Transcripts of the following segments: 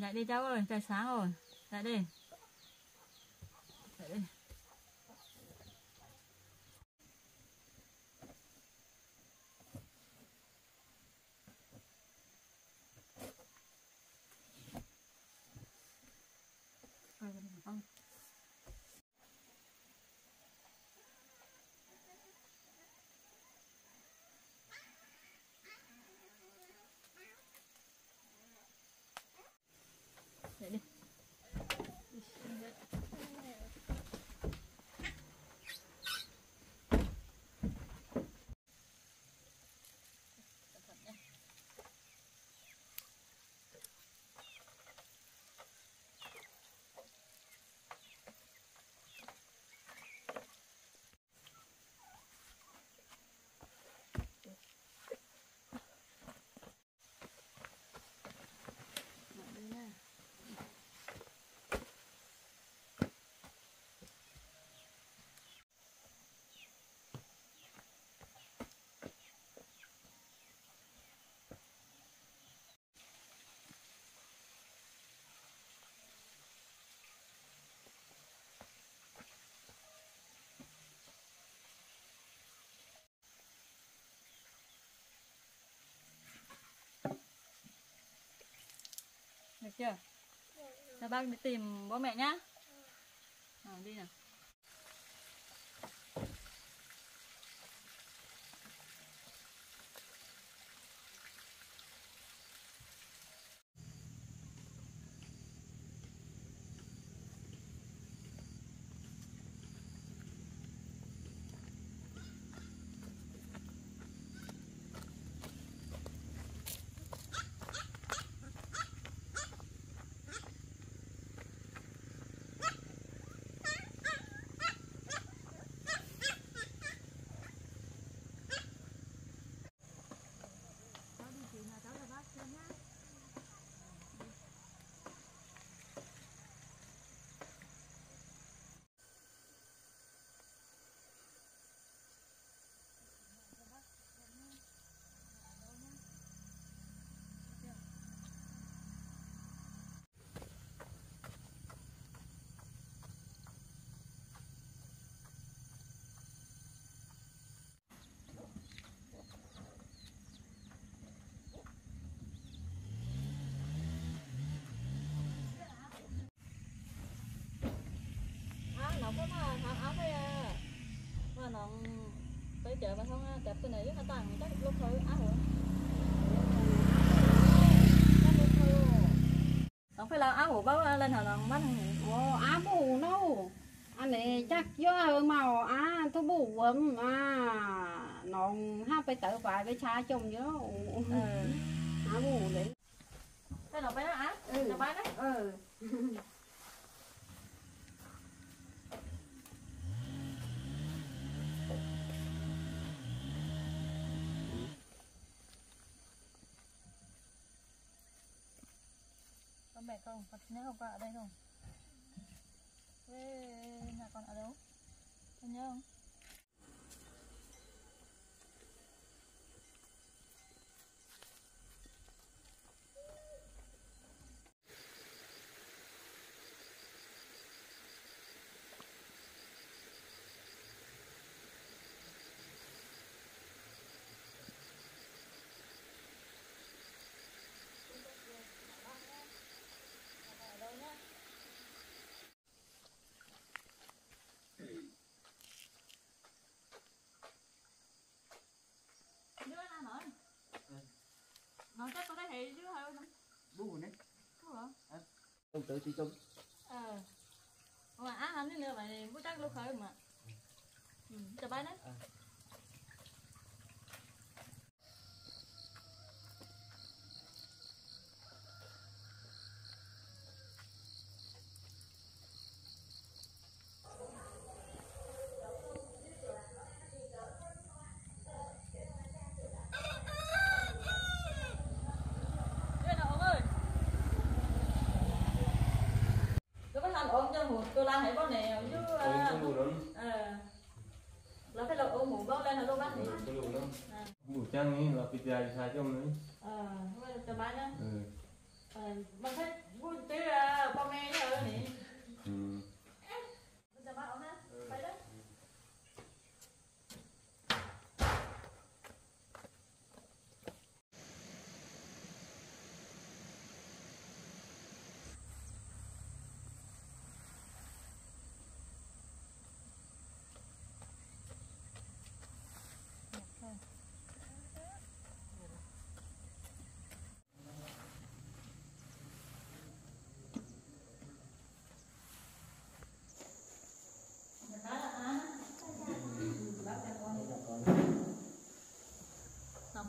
Dậy đi cháu ơi, trời sáng rồi. Dậy đi. Dậy đi. Không. Dậy đi. Được chưa? Là bác đi tìm bố mẹ nhá. Đi nào. Nó có mà áo đây à. Mà nó tới chợ mà không chụp cái này nó tặng chắc lúc thôi áo rồi. Không phải là áo của bác lên hả nó bắt áo bù đâu. Anh này chắc do màu thu bù nó ha phải tự vài với cha chồng nhớ. Áo bù đấy. Cái nó bé nó áo. Nó bé đấy. Mẹ không, nhớ không qua ở đây không? Thế nhà con ở đâu? Con nhớ không? Nó chắc có thể chứ hay không? Bù này. Đúng hả? Không tới thì không. Mà á hắn nữa vậy bố chắc lúc khởi mà. Chào bác đấy. Ôm cho một tôi lan thấy con này chứ là phải lột ôm mũ bao lên là đâu bác thì mũ trắng ấy là cái dài xa trong đấy cho bác nhá bằng hết vui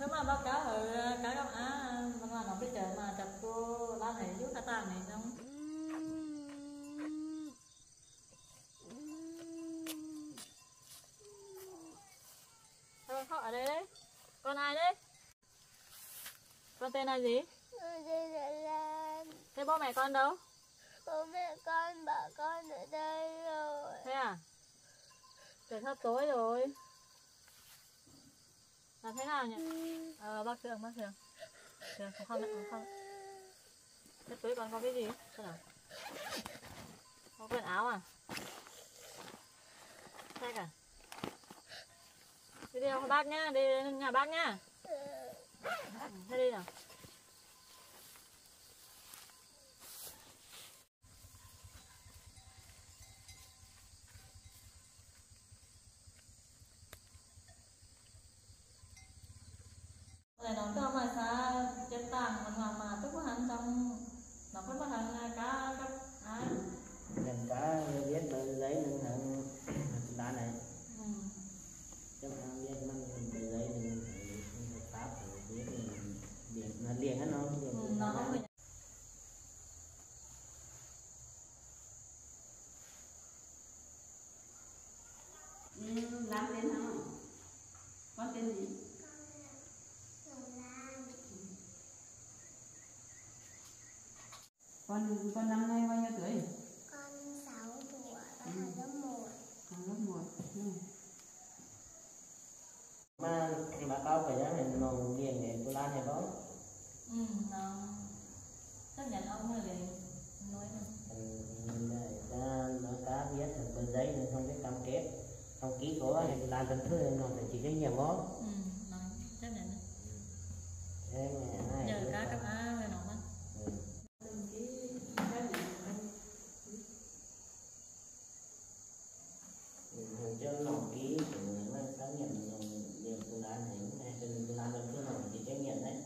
thế mà báo cáo ở cá gặp mà nó bây giờ mà chặt cô lan này giúp cá tàng này không thôi họ ở đây đấy con ai đấy con tên là gì thế bố mẹ con đâu bố mẹ con bảo con ở đây rồi. thế à trời sắp tối rồi là thế nào nhỉ bác Sương Sương không thế túi con có cái gì thế nào có quần áo à thế cả đi theo bác nhá đi nhà bác nhá thế đi nào này nó cho mà xa trên tàng mà tức có hành trong nó có hành cá ai Lần cá biết mà lấy nên thằng đá này trong hàng biết mà lấy nên pháp biết liền hết nó không làm tên hả con tên gì con năm nay bao nhiêu tuổi Con 6 tuổi và học lớp 1. học lớp 1 mà bà cao phải ra mình nồng liền để tôi lan này đó nó chấp nhận ông là liền nói nó cá biết tờ giấy nên không biết cam kết không ký có thì làm tận thứ nó phải chỉ cái nhiều ngó nó chấp nhận thế mà nhờ cá cấp á về nó mất cho lòng ký của nó xác nhận liền tôi lan này tôi lan tận thứ nó chỉ trách nhiệm đấy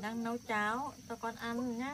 đang nấu cháo cho con ăn nhá.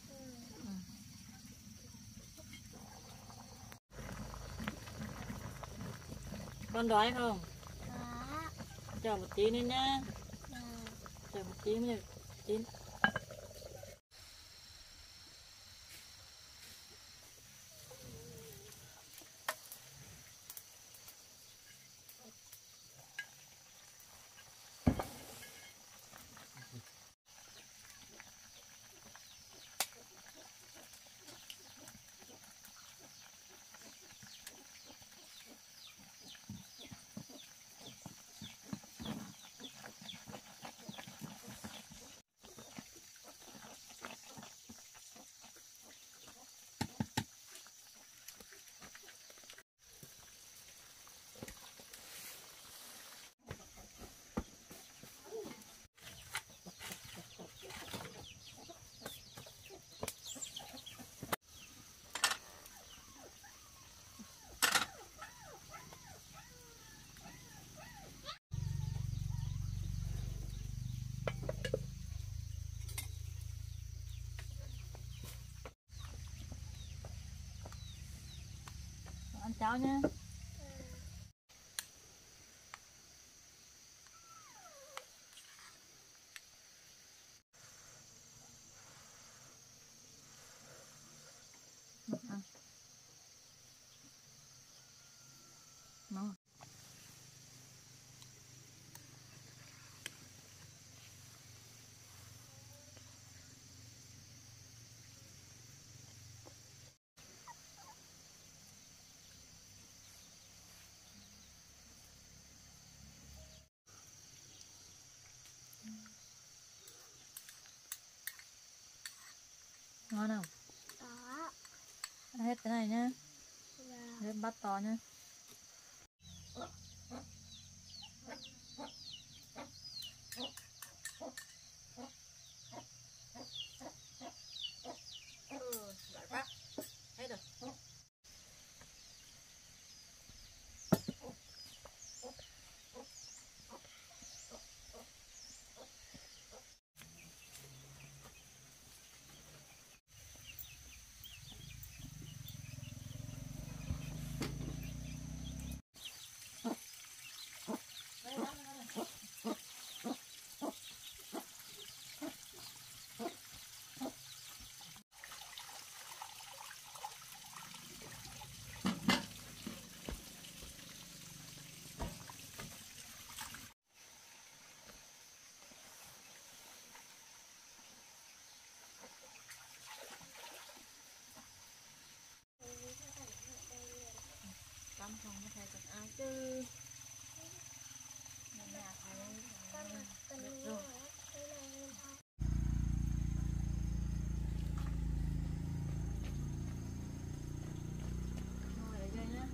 Con đói không? Có. Chờ một tí nữa nhá. Chờ một tí mới được chín. Ăn cháo nhá. Ăn. Ngon. Ngon không? Có. Ăn hết cái này nhá. Hết bát to nhá. Giỏi quá. Hết rồi. Cắm không có thể cần ai chứ. Nhà thầy biết rồi. Ngồi ở đây nhá.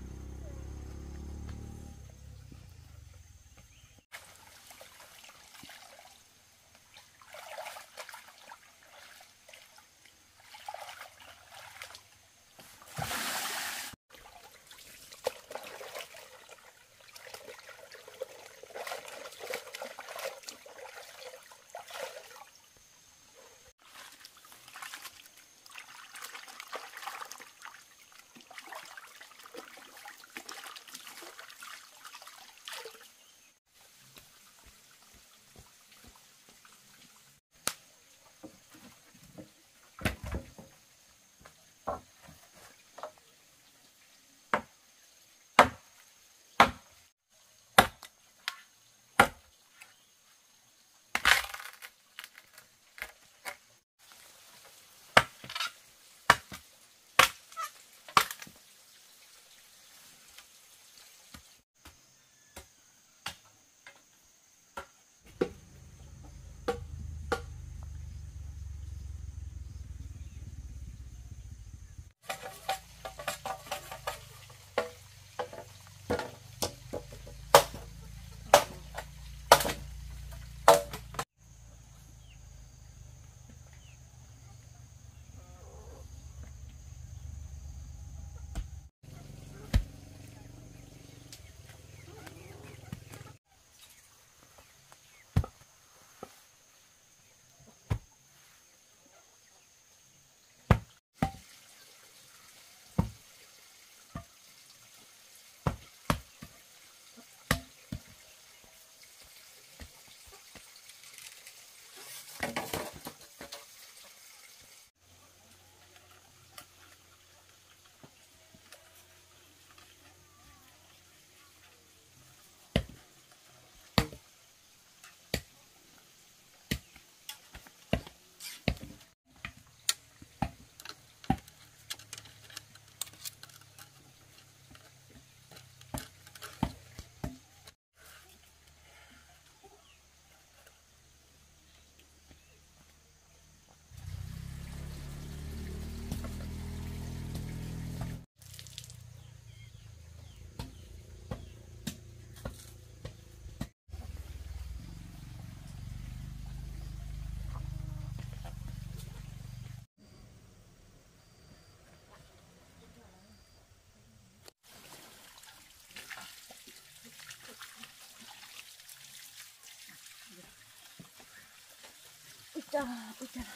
trời, ôi trời.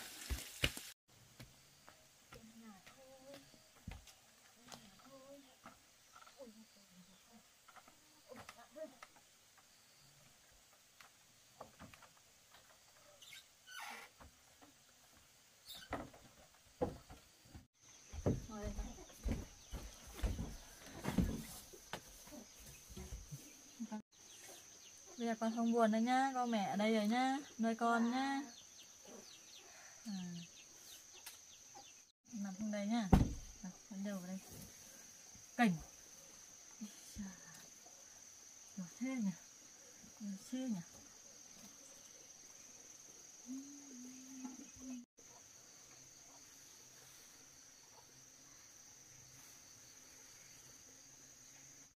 Bây giờ con không buồn nữa nhá, có mẹ ở đây rồi nhá, nuôi con nhá. Nằm xuống đây nhá, nằm đầu vào đây. Cảnh. Nhiều thế nhỉ, nhiều thế nhỉ.